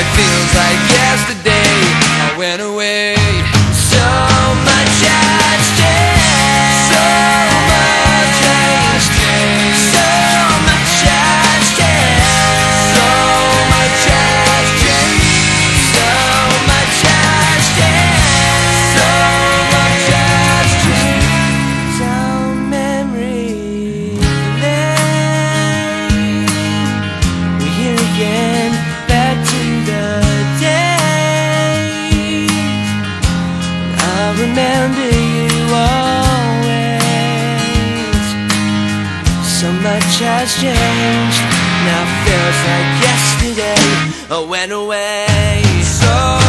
It feels like yesterday I went away. So much has changed. So much has changed. So much has changed. So much has changed. So much has changed. So much has changed. Down memory lane, we're here again, back to the day. I'll remember you always. So much has changed. Now feels like yesterday I went away. So